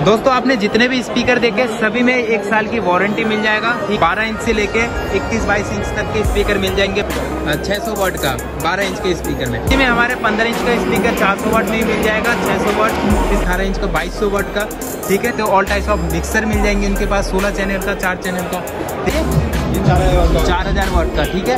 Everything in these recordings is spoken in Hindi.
दोस्तों आपने जितने भी स्पीकर देखे सभी में 1 साल की वारंटी मिल जाएगा। 12 इंच से लेके 21-22 इंच तक के स्पीकर मिल जाएंगे 600 वाट का 12 इंच के स्पीकर में। इसी में हमारे 15 इंच का स्पीकर 400 वाट में ही मिल जाएगा 600 वाट, 18 इंच का 2200 वाट का। ठीक है, तो ऑल टाइप्स ऑफ मिक्सर मिल जाएंगे इनके पास, 16 चैनल का, 4 चैनल का, ठीक है, 4000 वाट का। ठीक है,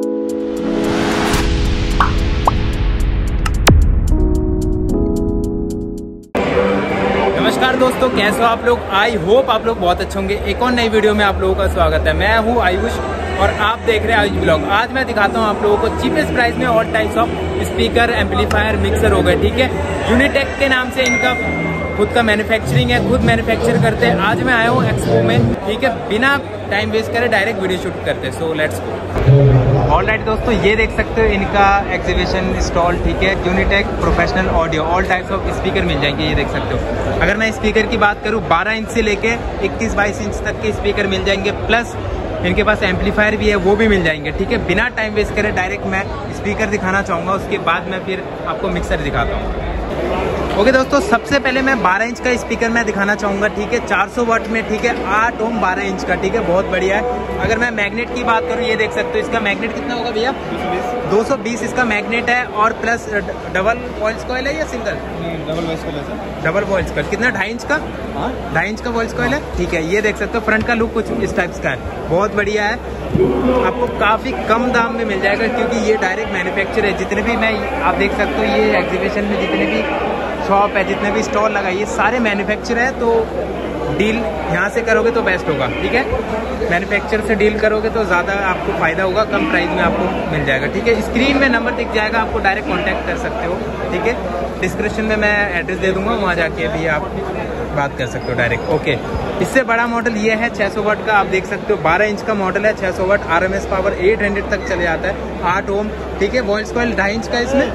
नमस्कार दोस्तों, कैसे हो आप लोग? आई होप आप लोग बहुत अच्छे होंगे। एक और नई वीडियो में आप लोगों का स्वागत है। मैं हूं आयुष और आप देख रहे हैं आयुष ब्लॉग। आज मैं दिखाता हूं आप लोगों को चीपेस्ट प्राइस में all types of speaker, amplifier, mixer हो गए। ठीक है, यूनिटेक के नाम से इनका खुद का मैन्युफैक्चरिंग है, खुद मैन्युफैक्चर करते हैं। आज मैं आया हूँ एक्सपो में। ठीक है, बिना टाइम वेस्ट करे डायरेक्ट वीडियो शूट करते हैं। So let's go. ऑलराइट दोस्तों, ये देख सकते हो इनका एग्जीबिशन स्टॉल। ठीक है, Unitech professional audio, all types of speaker मिल जाएंगे। ये देख सकते हो। अगर मैं स्पीकर की बात करूँ, 12 इंच से लेके 21-22 इंच तक के स्पीकर मिल जाएंगे, प्लस इनके पास एम्पलीफायर भी है, वो भी मिल जाएंगे। ठीक है, बिना टाइम वेस्ट करे डायरेक्ट मैं स्पीकर दिखाना चाहूँगा, उसके बाद मैं फिर आपको मिक्सर दिखाता हूँ। ओके दोस्तों, सबसे पहले मैं 12 इंच का स्पीकर मैं दिखाना चाहूँगा। ठीक है, 400 वाट में। ठीक है, 8 ओम 12 इंच का। ठीक है, बहुत बढ़िया है। अगर मैं मैग्नेट की बात करूँ, ये देख सकते हो इसका मैग्नेट कितना होगा भैया? 220 इसका मैग्नेट है, और प्लस डबल वॉइस कॉइल है या सिंगल? डबल वॉइस कॉइल है। डबल वॉइस कॉइल कितना? 2.5 इंच का? 2.5 इंच का वॉइस कॉइल है। ठीक है, ये देख सकते हो फ्रंट का लुक कुछ इस टाइप्स का है, बहुत बढ़िया है। आपको काफ़ी कम दाम में मिल जाएगा, क्योंकि ये डायरेक्ट मैन्युफैक्चर है। जितने भी आप देख सकते हो ये एग्जीबिशन में जितने भी शॉप है, जितने भी स्टॉल लगा, ये सारे मैन्युफैक्चर है। तो डील यहाँ से करोगे तो बेस्ट होगा। ठीक है, मैन्युफैक्चर से डील करोगे तो ज़्यादा आपको फ़ायदा होगा, कम प्राइस में आपको मिल जाएगा। ठीक है, स्क्रीन में नंबर दिख जाएगा, आपको डायरेक्ट कांटेक्ट कर सकते हो। ठीक है, डिस्क्रिप्शन में मैं एड्रेस दे दूंगा, वहाँ जाके भी आप बात कर सकते हो डायरेक्ट। ओके, इससे बड़ा मॉडल ये है 600 वाट का। आप देख सकते हो 12 इंच का मॉडल है, 600 वाट, RMS पावर 800 तक चले जाता है, 8 ओम। ठीक है, वॉइस कॉइल 2.5 इंच का इसमें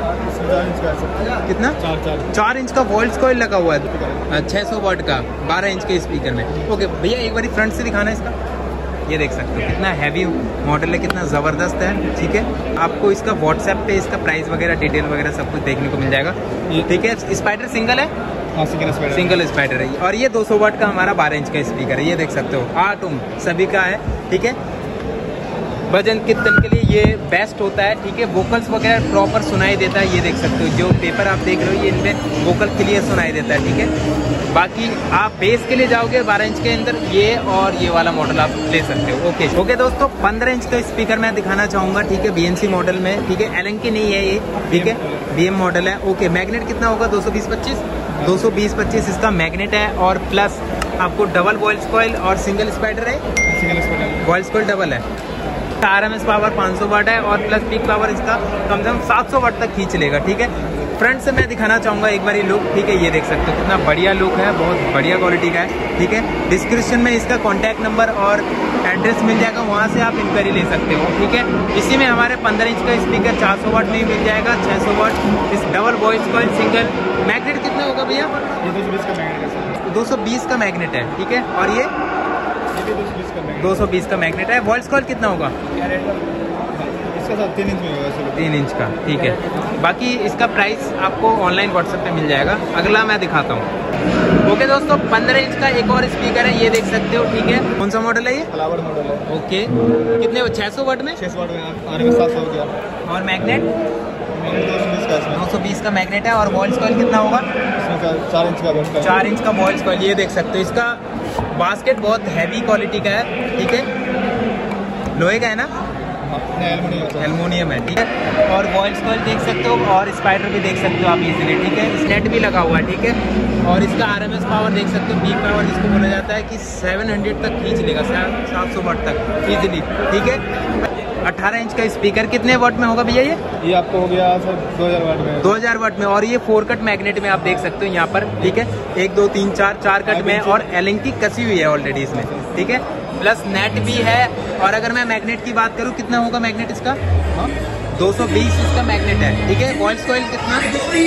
कितना? 4 इंच का वॉइस कॉइल लगा हुआ है 600 वाट का 12 इंच के स्पीकर में। ओके भैया, एक बार फ्रंट से दिखाना इसका। ये देख सकते हो कितना हैवी मॉडल है, कितना ज़बरदस्त है। ठीक है, आपको इसका व्हाट्सएप पे इसका प्राइस वगैरह, डिटेल वगैरह सब कुछ देखने को मिल जाएगा। ठीक है, स्पाइडर सिंगल है, सिंगल स्पाइडर है। और ये 200 वाट का हमारा 12 इंच का स्पीकर है। ये देख सकते हो 8 ओम सभी का है। ठीक है, भजन कीर्तन के लिए ये बेस्ट होता है। ठीक है, वोकल्स वगैरह प्रॉपर सुनाई देता है। ये देख सकते हो जो पेपर आप देख रहे हो, ये इनमें वोकल क्लियर सुनाई देता है। ठीक है, बाकी आप बेस के लिए जाओगे 12 इंच के अंदर, ये और ये वाला मॉडल आप ले सकते हो। ओके दोस्तों, 15 इंच का स्पीकर मैं दिखाना चाहूँगा। ठीक है, BNC मॉडल में। ठीक है, एलन की नहीं है ये। ठीक है, BM मॉडल है। ओके, मैग्नेट कितना होगा? 220-25 इसका मैग्नेट है, और प्लस आपको डबल वॉइस कॉइल और सिंगल स्पाइडर है। वॉइस कॉइल डबल है। RMS पावर 500 वाट है, और प्लस पीक पावर इसका कम से कम 700 वाट तक खींच लेगा। ठीक है, फ्रंट से मैं दिखाना चाहूँगा एक बार ये लुक। ठीक है, ये देख सकते हो कितना बढ़िया लुक है, बहुत बढ़िया क्वालिटी का है। ठीक है, डिस्क्रिप्शन में इसका कॉन्टैक्ट नंबर और एड्रेस मिल जाएगा, वहाँ से आप इंक्वायरी ले सकते हो। ठीक है, इसी में हमारे 15 इंच का स्पीकर 400 वाट में ही मिल जाएगा, 600 वाट। इस double voice coil single. Magnet कितना होगा भैया? 220 का मैग्नेट है। ठीक है, और ये 220 का मैग्नेट है। वॉइस कॉइल कितना होगा? इसका 3 इंच में होगा। 3 इंच का। ठीक है, बाकी इसका प्राइस आपको ऑनलाइन व्हाट्सएप पे मिल जाएगा। अगला मैं दिखाता हूँ। ओके दोस्तों, 15 इंच का एक और स्पीकर है, ये देख सकते हो। ठीक है, कौन सा मॉडल है ये? फ्लावर मॉडल है। ओके, कितने? 600 वाट में। 600 वाट में RMS 700 हो गया। और मैग्नेट 220 का मैग्नेट है। और वॉइस कॉइल कितना होगा? 4 इंच का। 4 इंच का वॉइस कॉइल। ये देख सकते हो, इसका बास्केट बहुत हैवी क्वालिटी का है। ठीक है, लोहे का है ना? एल्युमिनियम है। ठीक है, और वॉइस कॉइल देख सकते हो, और स्पाइडर भी देख सकते हो आप इजीली। ठीक है, स्नेट भी लगा हुआ है। ठीक है, और इसका RMS पावर देख सकते हो, पीक पावर जिसको बोला जाता है कि 700 तक खींच लेगा, 700 वाट तक इजीली। ठीक है, 18 इंच का स्पीकर कितने वाट में होगा भैया ये आपको हो गया सर 2000 वाट में। 2000 वाट में, और ये 4 कट मैग्नेट में आप देख सकते हो यहाँ पर। ठीक है, 1 2 3 4 कट में, और एलिंग की कसी हुई है ऑलरेडी इसमें। ठीक है, प्लस नेट भी है। और अगर मैं मैग्नेट की बात करूँ, कितना होगा मैग्नेट इसका? 220 इसका मैग्नेट है। ठीक है, वॉइस कॉइल कितना?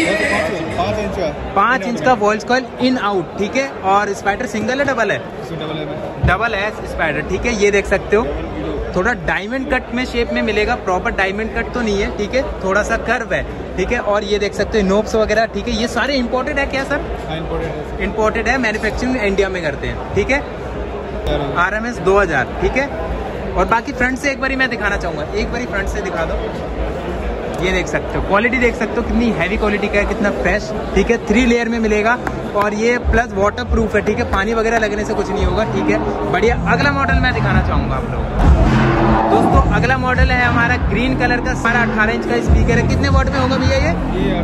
5 इंच का वॉइस कॉइल इन आउट। ठीक है, और स्पाइडर सिंगल है डबल है? डबल है स्पाइडर। ठीक है, ये देख सकते हो थोड़ा डायमंड कट में शेप में मिलेगा, प्रॉपर डायमंड कट तो नहीं है, ठीक है, थोड़ा सा कर्व है, ठीक है। और ये देख सकते हो नोब्स वगैरह, ठीक है, ये सारे इंपोर्टेड है क्या सर? इंपोर्टेड है, मैन्युफैक्चरिंग इंडिया में करते हैं, ठीक है। RMS 2000, ठीक है। और बाकी फ्रंट से एक बारी मैं दिखाना चाहूंगा, एक बारी फ्रंट से दिखा दो। ये देख सकते हो, क्वालिटी देख सकते हो कितनी हैवी क्वालिटी का है, कितना फ्रेश, ठीक है। 3 लेयर में मिलेगा और ये प्लस वाटर प्रूफ है, ठीक है, पानी वगैरह लगने से कुछ नहीं होगा, ठीक है, बढ़िया। अगला मॉडल मैं दिखाना चाहूंगा आप लोगों को। दोस्तों अगला मॉडल है हमारा ग्रीन कलर का, सारा 18 इंच का स्पीकर है। कितने वाट में होगा भैया ये?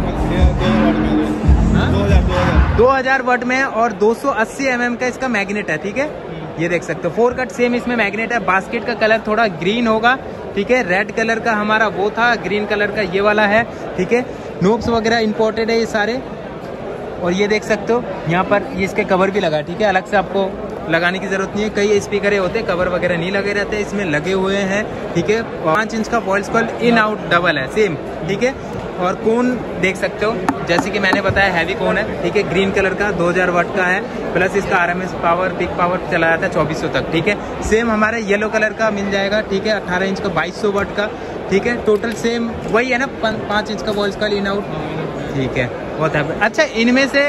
2000 वाट में और 280 mm का इसका मैग्नेट है, ठीक है। ये देख सकते हो 4 कट सेम इसमें मैग्नेट है। बास्केट का कलर थोड़ा ग्रीन होगा, ठीक है। रेड कलर का हमारा वो था, ग्रीन कलर का ये वाला है, ठीक है। नोब्स वगैरह इंपोर्टेड है ये सारे। और ये देख सकते हो यहाँ पर ये इसके कवर भी लगा, ठीक है, अलग से आपको लगाने की जरूरत नहीं है। कई स्पीकर होते हैं कवर वगैरह नहीं लगे रहते, इसमें लगे हुए हैं, ठीक है। 5 इंच का voice coil in out double है सेम, ठीक है। और कोन देख सकते हो, जैसे कि मैंने बताया हैवी कोन है, ठीक है, ग्रीन कलर का 2000 वाट का है, प्लस इसका RMS पावर पीक पावर चला जाता है 2400 तक, ठीक है। सेम हमारे येलो कलर का मिल जाएगा, ठीक है, 18 इंच का 2200 वाट का, ठीक है। टोटल सेम वही है ना, 5 इंच का वॉइस कॉल इन आउट, ठीक है, बहुत है। अच्छा, इनमें से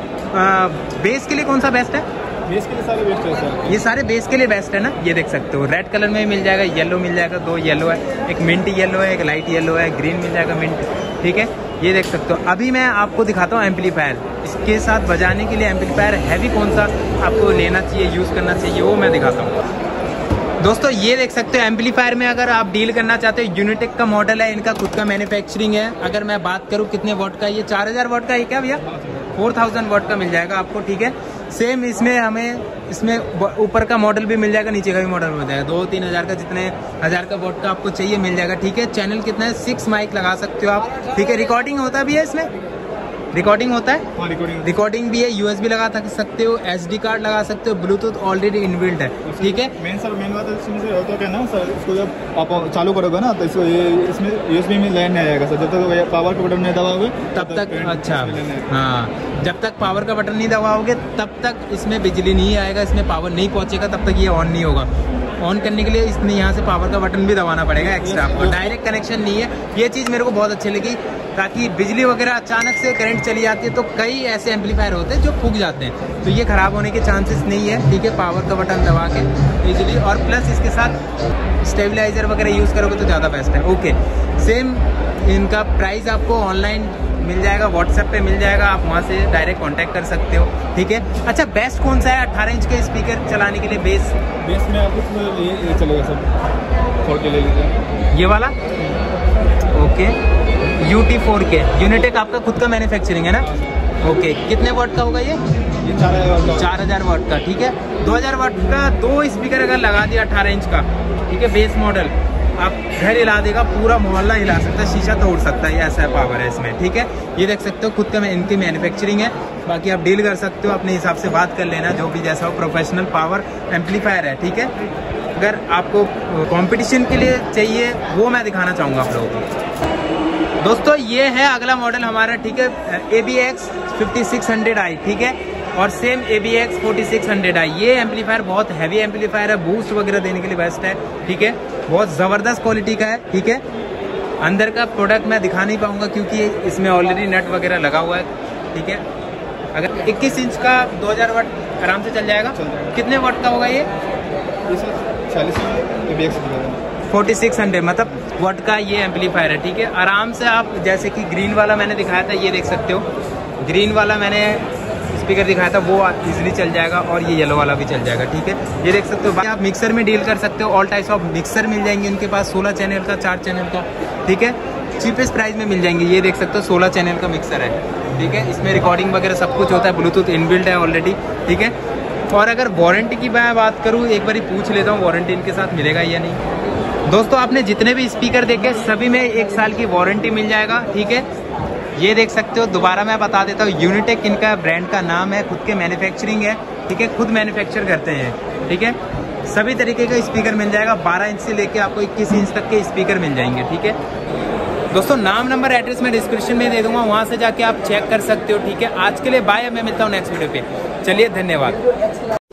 बेस के लिए कौन सा बेस्ट है? बेस के लिए सारे बेस्ट है सर, ये सारे बेस के लिए बेस्ट है ना। ये देख सकते हो रेड कलर में मिल जाएगा, येलो मिल जाएगा, 2 येलो है, एक मिंट येलो है, एक लाइट येलो है, ग्रीन मिल जाएगा मिंट, ठीक है। ये देख सकते हो। अभी मैं आपको दिखाता हूँ एम्पलीफायर, इसके साथ बजाने के लिए एम्पलीफायर हैवी कौन सा आपको लेना चाहिए, यूज करना चाहिए, वो मैं दिखाता हूँ। दोस्तों ये देख सकते हो एम्पलीफायर में अगर आप डील करना चाहते हो, यूनिटेक का मॉडल है, इनका खुद का मैन्युफैक्चरिंग है। अगर मैं बात करूँ कितने वॉट का, ये 4000 वॉट का है क्या भैया? 4000 वॉट का मिल जाएगा आपको, ठीक है। सेम इसमें हमें इसमें ऊपर का मॉडल भी मिल जाएगा, नीचे का भी मॉडल मिल जाएगा। 2-3 हज़ार का, जितने हज़ार का वॉट का आपको चाहिए मिल जाएगा, ठीक है। चैनल कितना है? 6 माइक लगा सकते हो आप, ठीक है। रिकॉर्डिंग होता भी है इसमें, रिकॉर्डिंग होता है, हाँ, रिकॉर्डिंग भी है। USB लगा सकते हो, SD कार्ड लगा सकते हो, ब्लूटूथ ऑलरेडी इनबिल्ट है, ठीक है। मेन बात इसमें से होता क्या ना सर, इसको जब आप चालू करोगे ना तो इसको इसमें USB में लाइन नहीं आएगा सर, जब तक पावर का बटन नहीं दबाओगे तब तक। अच्छा, हाँ, जब तक पावर का बटन नहीं दबाओगे तब तक इसमें बिजली नहीं आएगा, इसमें पावर नहीं पहुंचेगा, तब तक ये ऑन नहीं होगा। ऑन करने के लिए इसमें यहाँ से पावर का बटन भी दबाना पड़ेगा एक्स्ट्रा आपको, डायरेक्ट कनेक्शन नहीं है। ये चीज़ मेरे को बहुत अच्छी लगी, ताकि बिजली वगैरह अचानक से करंट चली जाती है तो कई ऐसे एम्पलीफायर होते हैं जो फूक जाते हैं, तो ये खराब होने के चांसेस नहीं है, ठीक है। पावर का बटन दबा के इजीली, और प्लस इसके साथ स्टेबलाइजर वगैरह यूज़ करोगे तो ज़्यादा बेस्ट है, ओके। सेम इनका प्राइस आपको ऑनलाइन मिल जाएगा, व्हाट्सएप पे मिल जाएगा, आप वहाँ से डायरेक्ट कांटेक्ट कर सकते हो, ठीक है। अच्छा, बेस्ट कौन सा है 18 इंच के स्पीकर चलाने के लिए? बेस में आपको ये चलेगा सर, 4K ले लीजिए, ये वाला, ओके। UT 4K यूनिटेक आपका खुद का मैन्युफैक्चरिंग है ना, ओके। कितने वाट का होगा ये? 4000 वाट का, ठीक है। 2000 वाट का 2 स्पीकर अगर लगा दिया 18 इंच का, ठीक है, बेस मॉडल, आप घर हिला देगा, पूरा मोहल्ला हिला सकता है, शीशा तोड़ सकता है, ऐसा पावर है इसमें, ठीक है। ये देख सकते हो खुद का इनकी मैन्युफैक्चरिंग है, बाकी आप डील कर सकते हो, अपने हिसाब से बात कर लेना, जो भी जैसा हो। प्रोफेशनल पावर एम्पलीफायर है, ठीक है। अगर आपको कंपटीशन के लिए चाहिए वो मैं दिखाना चाहूँगा आप लोगों को। दोस्तों ये है अगला मॉडल हमारा, ठीक है, ABX 5600i, ठीक है। और सेम ABX 4600i, ये एम्पलीफायर बहुत हैवी एम्पलीफायर है, बूस्ट वगैरह देने के लिए बेस्ट है, ठीक है। बहुत ज़बरदस्त क्वालिटी का है, ठीक है। अंदर का प्रोडक्ट मैं दिखा नहीं पाऊंगा क्योंकि इसमें ऑलरेडी नट वगैरह लगा हुआ है, ठीक है। अगर 21 इंच का 2000 वाट आराम से चल जाएगा। कितने वाट का होगा ये? 4600 मतलब वाट का ये एम्पलीफायर है, ठीक है। आराम से आप, जैसे कि ग्रीन वाला मैंने दिखाया था, ये देख सकते हो, ग्रीन वाला मैंने स्पीकर दिखाया था, वो इजीली चल जाएगा, और ये येलो वाला भी चल जाएगा, ठीक है। ये देख सकते हो। आप मिक्सर में डील कर सकते हो, ऑल टाइप्स ऑफ मिक्सर मिल जाएंगे इनके पास, 16 चैनल का, 4 चैनल का, ठीक है, चीपेस्ट प्राइस में मिल जाएंगे। ये देख सकते हो 16 चैनल का मिक्सर है, ठीक है। इसमें रिकॉर्डिंग वगैरह सब कुछ होता है, ब्लूटूथ इनबिल्ट है ऑलरेडी, ठीक है। और अगर वारंटी की मैं बात करूँ, एक बार पूछ लेता हूँ वारंटी इनके साथ मिलेगा या नहीं। दोस्तों आपने जितने भी स्पीकर देखे सभी में 1 साल की वारंटी मिल जाएगा, ठीक है। ये देख सकते हो, दोबारा मैं बता देता हूँ, यूनिटेक इनका ब्रांड का नाम है, खुद के मैन्युफैक्चरिंग है, ठीक है, खुद मैन्युफैक्चर करते हैं, ठीक है। सभी तरीके का स्पीकर मिल जाएगा, 12 इंच से लेके आपको 21 इंच तक के स्पीकर मिल जाएंगे, ठीक है। दोस्तों नाम नंबर एड्रेस मैं डिस्क्रिप्शन में दे दूंगा, वहां से जाके आप चेक कर सकते हो, ठीक है। आज के लिए बाय, मैं मिलता हूँ नेक्स्ट वीडियो पे, चलिए धन्यवाद।